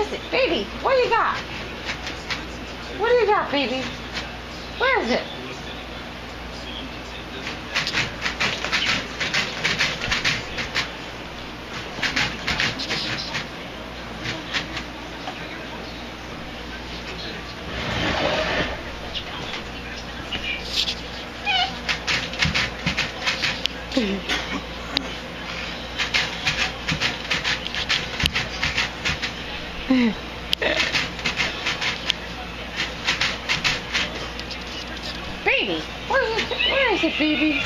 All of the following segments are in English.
is it? Baby, what do you got? What do you got, baby? Where is it? Baby, where is it, baby?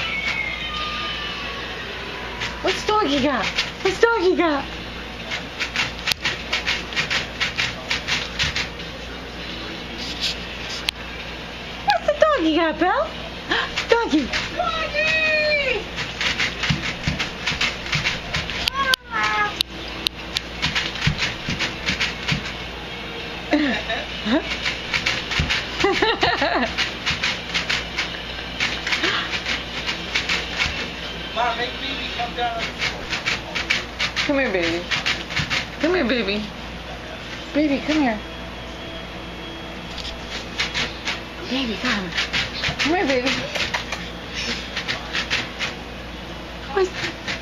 What's doggy got? What's doggy got? What's the doggy got, Belle? Doggy! Doggy! Mom, make baby come down. Come here, baby. Come here, baby. Baby, come here. Baby, come. Come here, baby. What's...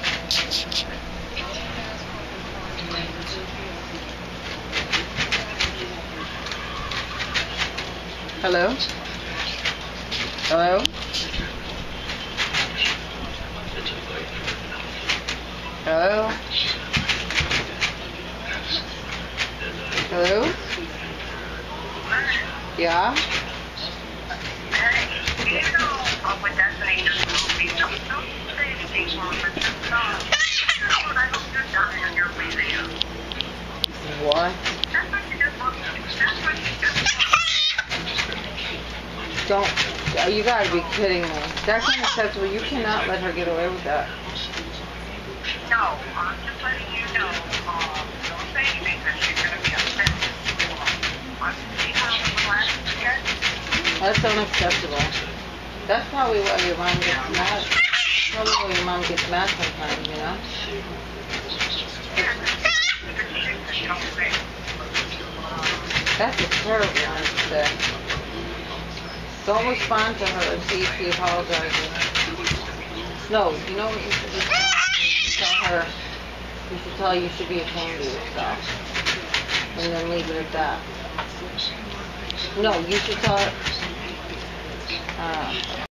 Hello? Hello? Hello? Hello? Yeah? What? Don't, you gotta be kidding me. That's unacceptable. You cannot let her get away with that. No, I'm just letting you know. Don't say anything because she's going to be upset. See how the glasses get? That's unacceptable. That's probably why your mom gets mad. Probably why your mom gets mad sometimes, you know? That's a terrible one to say. Don't respond to her and see if she apologizes. No, you know what you should do? Tell her, you should tell her you should be ashamed of yourself. And then leave it at that. No, you should tell her,